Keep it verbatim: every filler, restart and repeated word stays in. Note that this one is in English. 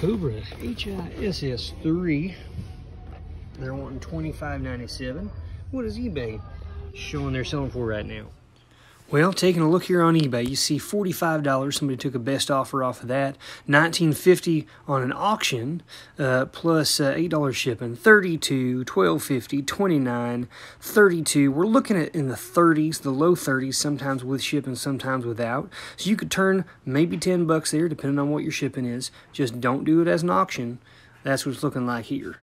Cobra H I S S three. They're wanting twenty-five ninety-seven. What is eBay showing they're selling for right now? Well, taking a look here on eBay, you see forty-five dollars. Somebody took a best offer off of that. nineteen fifty on an auction, uh, plus uh, eight dollars shipping. thirty-two, twelve fifty, twenty-nine, thirty-two. We're looking at in the thirties, the low thirties, sometimes with shipping, sometimes without. So you could turn maybe ten bucks there, depending on what your shipping is. Just don't do it as an auction. That's what it's looking like here.